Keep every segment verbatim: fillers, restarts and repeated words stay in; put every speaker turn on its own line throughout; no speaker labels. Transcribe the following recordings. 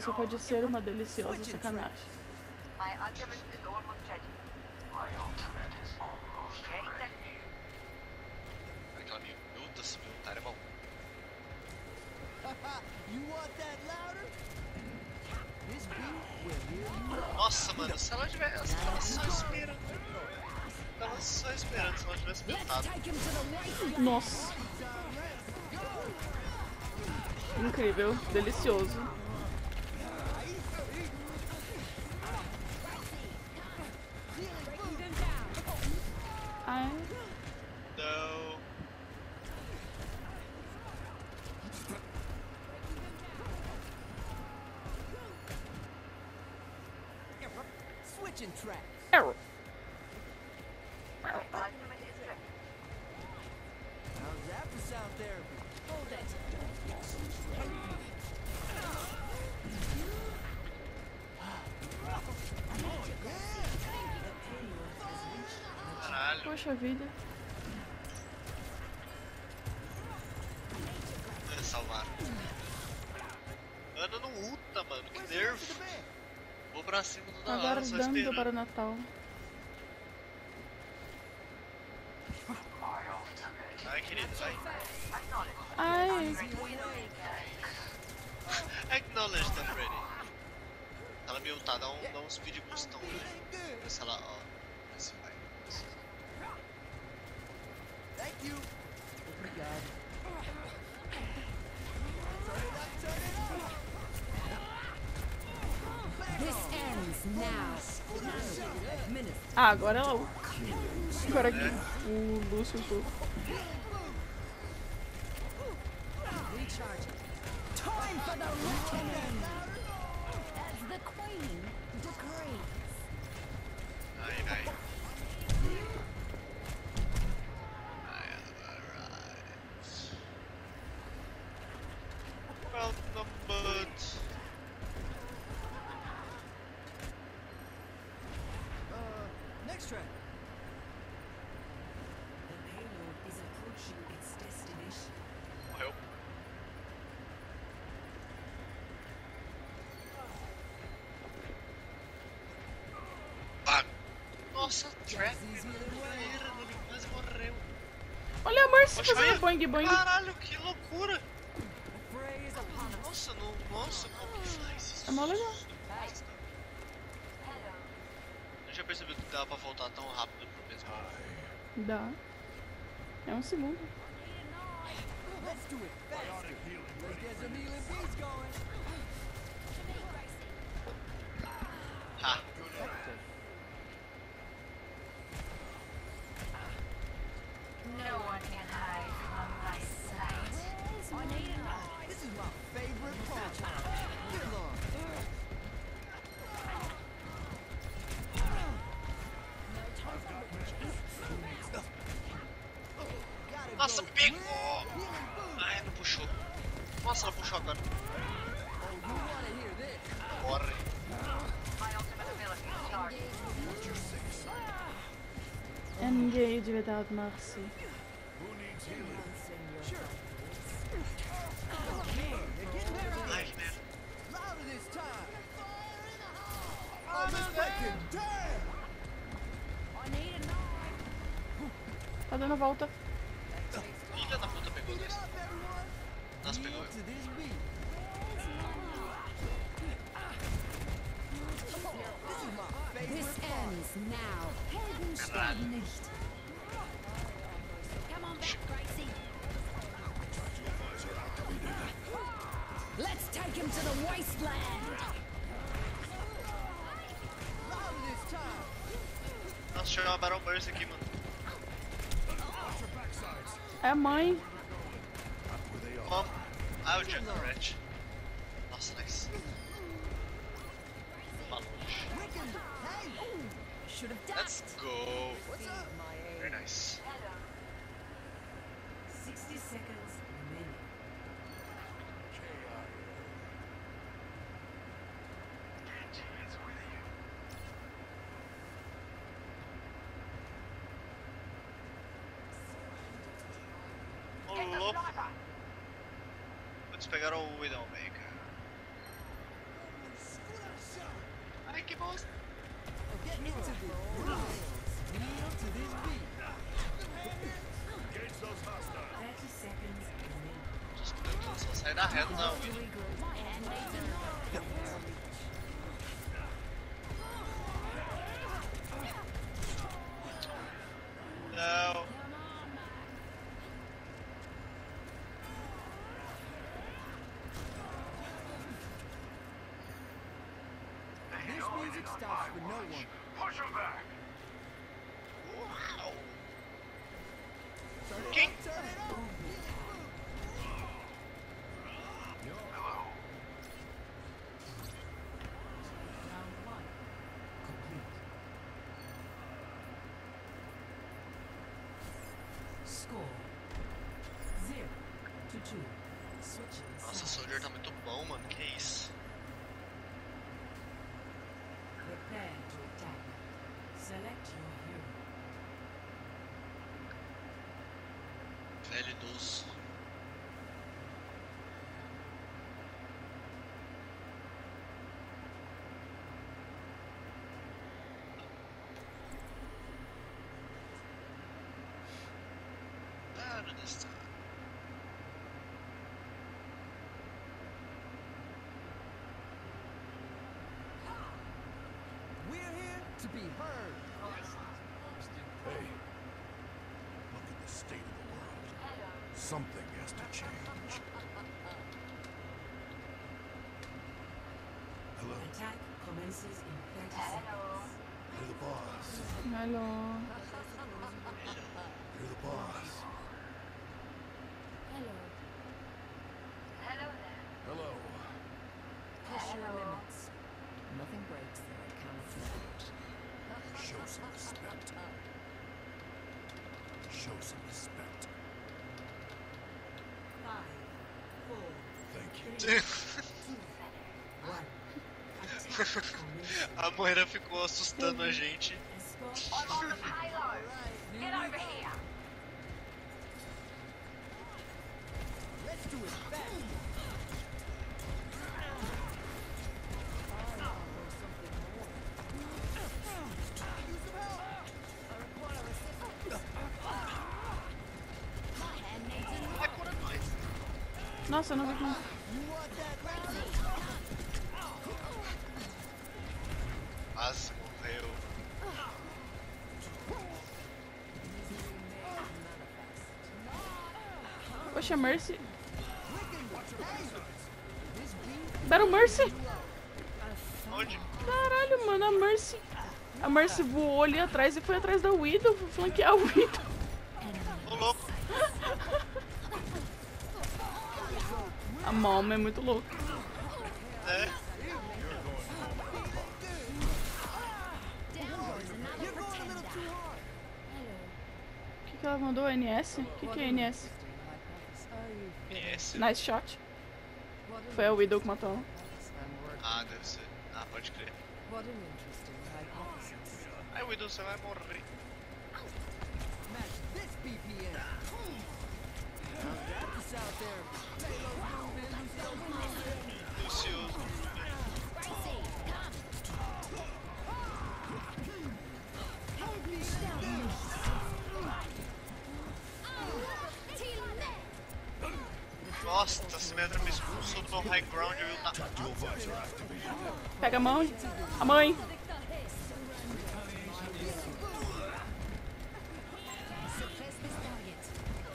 Isso pode ser uma deliciosa sacanagem.
Aquela minuta, se minutar é bom. Nossa, mano, se ela tivesse. Se ela só esperando. Ela só esperando se ela tivesse pintado.
Nossa. Incrível, delicioso. Ai.
Não.
Arrow.
Caralho.
Poxa vida.
Salvar. Ana não ulta, mano. Que nervo. Vou pra cima do da hora, só
Aguardando
esperando.
para o Natal.
Ai, querido, vai.
Ai.
Acknowledge that ready. Ela me ultar, dá um, dá um speed boostão, né? Vê se ela, ó. Vê se vai.
Thank you. Obrigado.
Ah, agora ela. Agora aqui. O Lúcio foi.
Ai, ai. Ai, alright. Well, no, but...
Uh, next track.
The payload is approaching its destination.
Morreu. Ah. Nossa, Trap. Merda, ele quase morreu.
Olha a Mercy
Poxa,
fazendo
aí.
boing boing.
Caralho, que loucura. Nossa, não, nossa, como que faz isso?
É mó legal.
Eu já percebi que dava pra voltar tão rápido pro mesmo.
Dá. É um segundo.
Let's do it fast. Let's get some healing beats going.
Ha!
No one can hide from my sight.
This is my favorite part. Get along.
Nossa, pegou! Ai, não puxou. Nossa, ela puxou agora. Morre.
Engage without mercy.
Ai, que merda.
Louder this time. Oh, this fucking damn.
Tá dando a volta.
Filha da puta pegou dois. Nossa, pegou eu.
To this beat. This is my favorite
This ends now. Helden sterben nicht. Come on back, Gracie. Let's take him to the wasteland.
louder this time.
Nossa, chegou uma Baron Burst aqui, mano.
É a mãe.
Mom, I'll check the wretch. Nossa, nice. Uma longe.
Should have done.
Let's go. Very nice.
sixty seconds remaining.
Ô, louco. Eles pegaram o Widowmaker. Ai, que bosta.
Get into this groove. Kneel to this beat.
thirty seconds remaining.
Só sai da reta, não. Não.
This music stops for no one.
Push him back.
Uau.
Turn it
Quem?
up, turn it up.
Round one complete. Score zero to two. Switching
Nossa, o
sides.
Soldier tá muito bom, mano. Que isso?
Prepare to attack. Select your hero.
Velho idoso. Out of this time.
We're here to be heard.
Hey, look at the state of the world. Something has to change. Hello,
Attack commences in thirty seconds.
you're the boss.
Hello.
You're the boss.
Hello there.
Hello.
Push your limits. Nothing breaks that I cannot manage.
Show some respect. Show some respect.
Five, four,
Thank you.
one. Attack commences.
A Moira ficou assustando a gente.
Escort
I'm on the payload. Get over here.
Let's do it fast.
Nossa, eu não vi como.
Quase morreu.
Poxa, Mercy. Battle Mercy.
Onde?
Caralho, mano, a Mercy. A Mercy voou ali atrás e foi atrás da Widow, foi flanquear a Widow.
Ô, louco.
A Mom é muito louca.
É.
O que, que ela mandou? N S? O que, que é N S?
Esse.
Nice shot. Foi a Widow que matou ela.
Ah, deve ser. Ah, pode crer.
What an interesting hypothesis.
Ai, Widow, você vai morrer.
Match this B P M. Now that is out there. Payload moving, Lucio moving.
Lucio. Nossa, se Metra me expulsou do meu high ground, eu ia na...
Tactical visor activated.
Pega a mão. A mãe.
Suppress this target.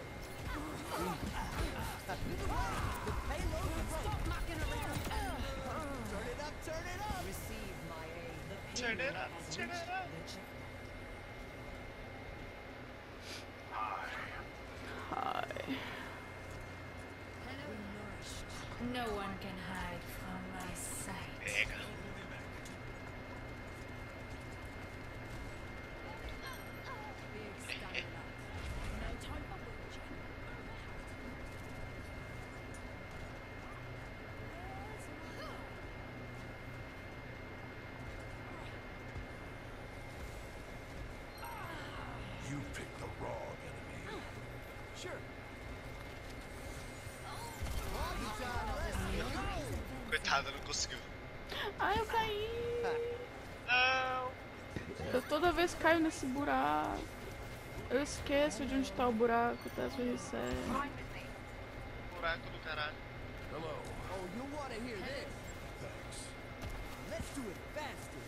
Turn it up, turn it up.
Receive my aid. The
Turn it
payload
up,
has
turn
reached
it up.
the checkpoint.
Ai.
No one can hide from my sight.
Pega.
You picked the wrong enemy.
Sure.
Coitada, não conseguiu.
Ai, eu caí.
Não!
Eu toda vez caio nesse buraco. Eu esqueço de onde tá o buraco, até as vezes sério.
Buraco do caralho.
Hello.
Oh, you want to hear this?
Thanks.
Let's do it faster.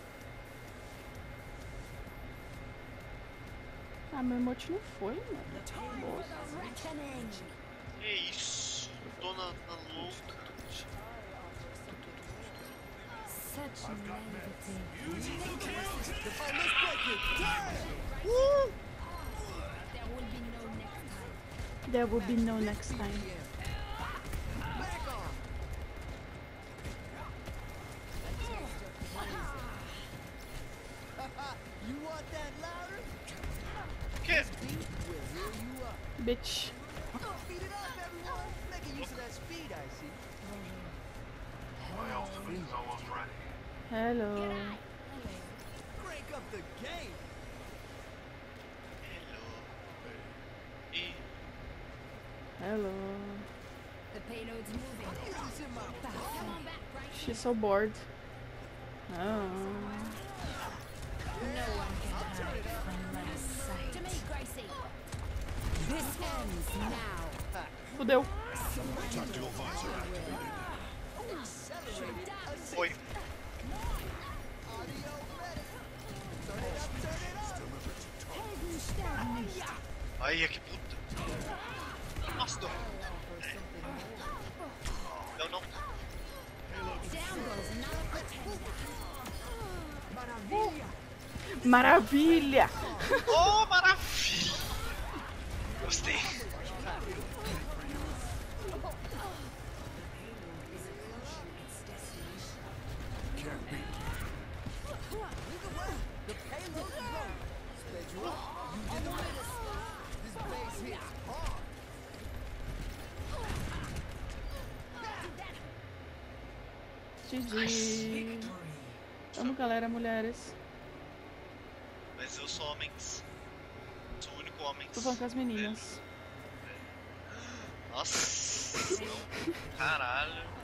Ah, meu emote não foi, mano. Nossa.
Que isso? Tô na, na louca.
Such naivety.
Oh, let's break it. Damn!
There will be no next time.
Back on. You want that louder?
Que?
We'll hear you up.
Bitch.
Speed it up, everyone. Making use of that speed, I see.
My ultimate's almost ready.
Hello.
Crank up the game.
Hello. E
Hello.
The payload's moving.
This is in my
She's so bored. Oh.
No one can hide from my sight. To me, Gracie. This ends now.
Fudeu.
Tactical visor activated.
Oi.
audio ready. Turn it up, turn it up.
Ai, que puta. Nossa, não. Não, não.
Down goes another pretender.
Maravilha!
Oh, maravilha! Gostei.
Can't beat.
Either way, the payload is low. Sped you up. You did the rest. This base hits hard.
G G. Vamos, galera, mulheres.
Mas eu sou homens. Sou o único homem.
Tô falando com as meninas.
Nossa. Caralho.